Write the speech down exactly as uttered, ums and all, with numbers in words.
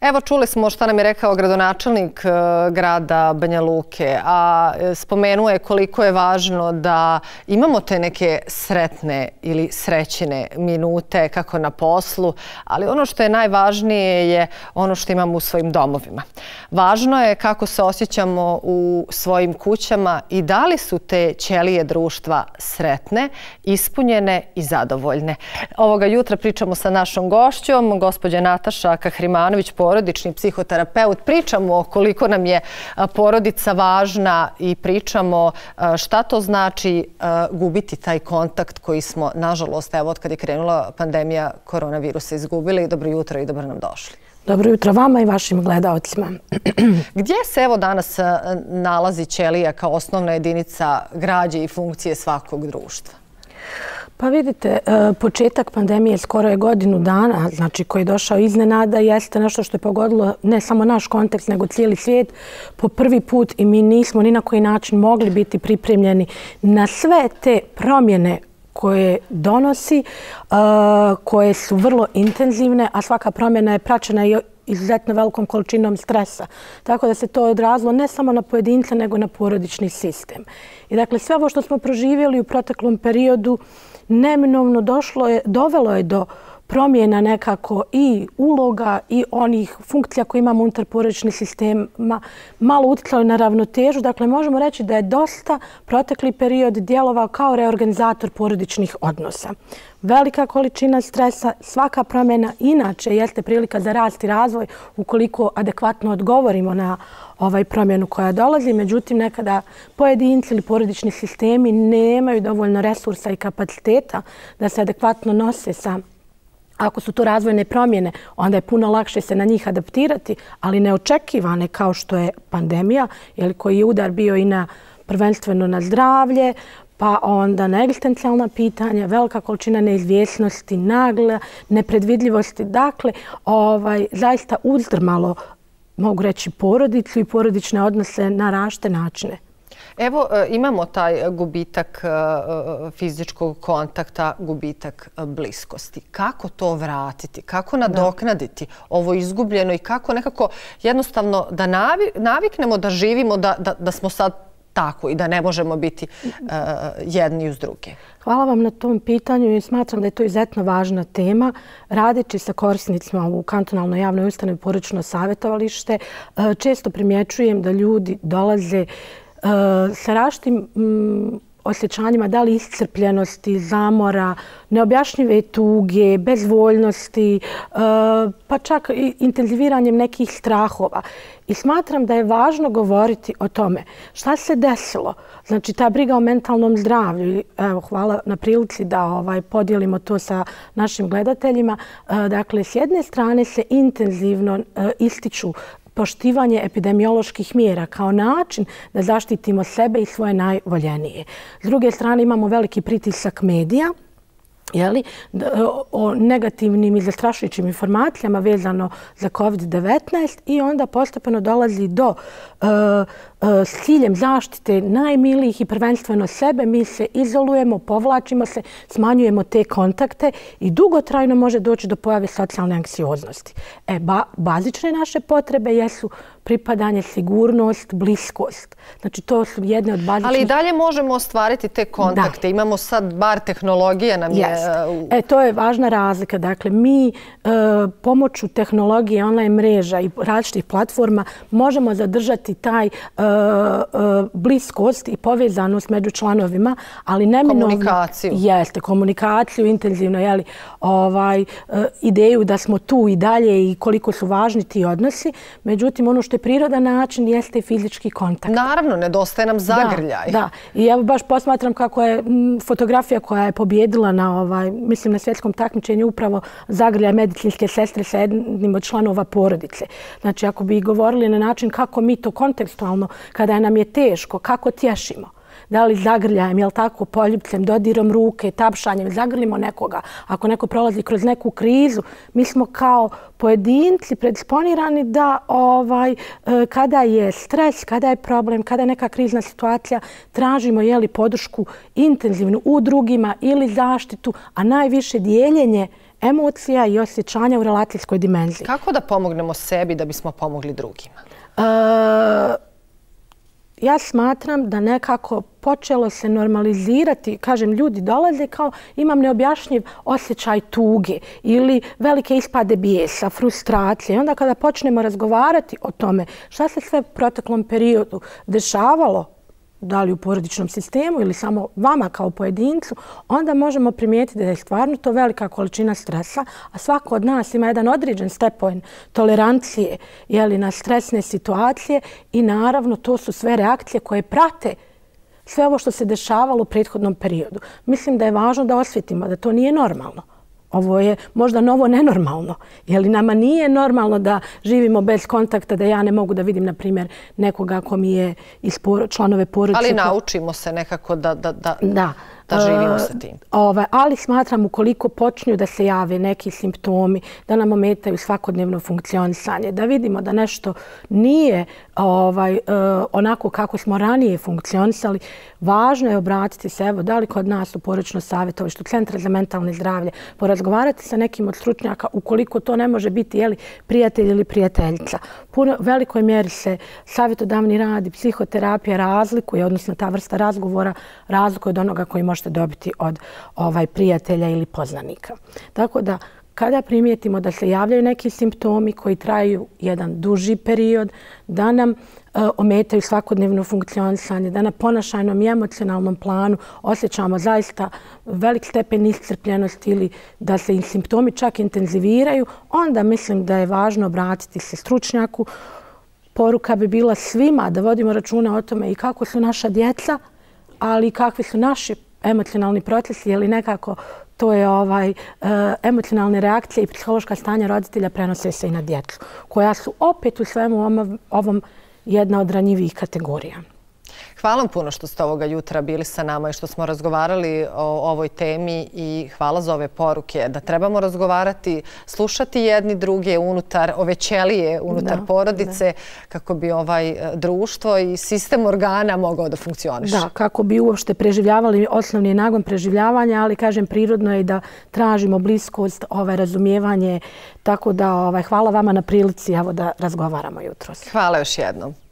Evo, čuli smo šta nam je rekao gradonačelnik grada Banja Luke, a spomenuo je koliko je važno da imamo te neke sretne ili srećine minute kako na poslu, ali ono što je najvažnije je ono što imamo u svojim domovima. Važno je kako se osjećamo u svojim kućama i da li su te ćelije društva sretne, ispunjene i zadovoljne. Ovoga jutra pričamo sa našom gošćom, gospođa Nataša Kahrimanović, porodični psihoterapeut. Pričamo koliko nam je porodica važna i pričamo šta to znači gubiti taj kontakt koji smo, nažalost, evo, od kad je krenula pandemija koronavirusa, izgubili. Dobro jutro i dobro nam došli. Dobro jutro vama i vašim gledaocima. Gdje se evo danas nalazi ćelija kao osnovna jedinica građe i funkcije svakog društva? Pa vidite, početak pandemije skoro je godinu dana, znači koji je došao iznenada, jeste nešto što je pogodilo ne samo naš kontekst, nego cijeli svijet po prvi put i mi nismo ni na koji način mogli biti pripremljeni na sve te promjene koje donosi, koje su vrlo intenzivne, a svaka promjena je praćena i izuzetno velikom količinom stresa. Tako da se to odrazilo ne samo na pojedinca, nego na porodični sistem. I dakle, sve ovo što smo proživjeli u proteklom periodu neminovno došlo je, dovelo je do promjena nekako i uloga i onih funkcija koje imamo unutar porodičnih sistema, malo utjecalo na ravnotežu. Dakle, možemo reći da je dosta protekli period djelovao kao reorganizator porodičnih odnosa. Velika količina stresa, svaka promjena inače jeste prilika za rast i razvoj ukoliko adekvatno odgovorimo na ovaj promjenu koja dolazi. Međutim, nekada pojedinci ili porodični sistemi nemaju dovoljno resursa i kapaciteta da se adekvatno nose sa. Ako su to razvojne promjene, onda je puno lakše se na njih adaptirati, ali neočekivane kao što je pandemija, koji je udar bio i na prvenstveno na zdravlje, pa onda na egzistencijalna pitanja, velika količina neizvjesnosti, nagle, nepredvidljivosti. Dakle, ovaj, zaista uzdrmalo, mogu reći, porodicu i porodične odnose na različite načine. Evo, imamo taj gubitak fizičkog kontakta, gubitak bliskosti. Kako to vratiti? Kako nadoknaditi ovo izgubljeno i kako nekako jednostavno da naviknemo da živimo, da smo sad tako i da ne možemo biti jedni uz druge? Hvala vam na tom pitanju i smatram da je to izuzetno važna tema. Radeći sa korisnicima u kantonalnoj javnoj ustanovi porodično savjetovalište, često primjećujem da ljudi dolaze sa različitim osjećanjima, da li iscrpljenosti, zamora, neobjašnjive tuge, bezvoljnosti, pa čak i intenziviranjem nekih strahova. I smatram da je važno govoriti o tome šta se desilo. Znači, ta briga o mentalnom zdravlju. Evo, hvala na prilici da ovaj, podijelimo to sa našim gledateljima. Dakle, s jedne strane se intenzivno ističu poštivanje epidemioloških mjera kao način da zaštitimo sebe i svoje najvoljenije. S druge strane imamo veliki pritisak medija o negativnim i zastrašujućim informacijama vezano za kovid devetnaest i onda postepeno dolazi do s ciljem zaštite najmilijih i prvenstveno sebe. Mi se izolujemo, povlačimo se, smanjujemo te kontakte i dugotrajno može doći do pojave socijalne anksioznosti. E, ba, bazične naše potrebe jesu pripadanje, sigurnost, bliskost. Znači, to su jedne od bazičnih... Ali i dalje možemo ostvariti te kontakte. Da. Imamo sad bar tehnologija nam je... Yes. E, to je važna razlika. Dakle, mi e, pomoću tehnologije, online mreža i različitih platforma možemo zadržati taj e, e, bliskost i povezanost među članovima, ali neminovno... Komunikaciju. Jeste, komunikaciju intenzivno, jeli, ovaj, e, ideju da smo tu i dalje i koliko su važni ti odnosi. Međutim, ono što je prirodan način jeste fizički kontakt. Naravno, nedostaje nam zagrljaj. Da, da. I ja baš posmatram kako je m, fotografija koja je pobjedila na, ovaj, mislim, na svjetskom takmičenju upravo zagrljaj medicinske sestre sa jednim od članova porodice. Znači, ako bi govorili na način kako mi to kontekstualno, kada nam je teško, kako tješimo. Da li zagrljajem, jel tako, poljupcem, dodirom ruke, tapšanjem, zagrlimo nekoga. Ako neko prolazi kroz neku krizu, mi smo kao pojedinci predisponirani da ovaj, kada je stres, kada je problem, kada je neka krizna situacija, tražimo je li podršku intenzivnu u drugima ili zaštitu, a najviše dijeljenje emocija i osjećanja u relacijskoj dimenziji. Kako da pomognemo sebi da bismo pomogli drugima? E, ja smatram da nekako počelo se normalizirati, kažem, ljudi dolaze kao imam neobjašnjiv osjećaj tuge ili velike ispade bijesa, frustracije. I onda kada počnemo razgovarati o tome šta se sve u proteklom periodu dešavalo, da li u porodičnom sistemu ili samo vama kao pojedincu, onda možemo primijetiti da je stvarno to velika količina stresa, a svako od nas ima jedan određen stepen tolerancije jeli, na stresne situacije i naravno to su sve reakcije koje prate sve ovo što se dešavalo u prethodnom periodu. Mislim da je važno da osvjetimo da to nije normalno. Ovo je možda novo nenormalno. Jer nama nije normalno da živimo bez kontakta, da ja ne mogu da vidim, na primjer, nekoga ko mi je iz članove porodice. Ali naučimo se nekako da, da, da, da. da živimo sa tim. Ove, ali smatram ukoliko počinju da se jave neki simptomi, da nam ometaju svakodnevno funkcionisanje, da vidimo da nešto nije ovaj, onako kako smo ranije funkcionisali, važno je obratiti se, evo, da li kod nas u porodično savjetovalištu, Centra za mentalno zdravlje, porazgovarati sa nekim od stručnjaka ukoliko to ne može biti jeli, prijatelj ili prijateljica. Puno, velikoj mjeri se savjetodavni rad i psihoterapija razlikuje, odnosno ta vrsta razgovora razlikuje od onoga koji možete dobiti od ovaj, prijatelja ili poznanika. Tako da, kada primijetimo da se javljaju neki simptomi koji traju jedan duži period, da nam e, ometaju svakodnevno funkcionisanje, da na ponašajnom i emocionalnom planu osjećamo zaista velik stepen iscrpljenosti ili da se simptomi čak intenziviraju, onda mislim da je važno obratiti se stručnjaku. Poruka bi bila svima da vodimo računa o tome i kako su naša djeca, ali i kakvi su naši emocionalni procesi, jer nekako to je ovaj, e, emocionalne reakcije i psihološka stanja roditelja prenose se i na djecu, koja su opet u svemu ovom, ovom jedna od ranjivijih kategorija. Hvala vam puno što ste ovoga jutra bili sa nama i što smo razgovarali o ovoj temi i hvala za ove poruke da trebamo razgovarati, slušati jedni druge unutar ove ćelije, unutar da, porodice, da. kako bi ovaj društvo i sistem organa mogao da funkcioniše. Da, kako bi uopšte preživljavali osnovni nagon preživljavanja, ali kažem prirodno je da tražimo bliskost, ovaj, razumijevanje, tako da ovaj, hvala vama na prilici evo, da razgovaramo jutros. Hvala još jednom.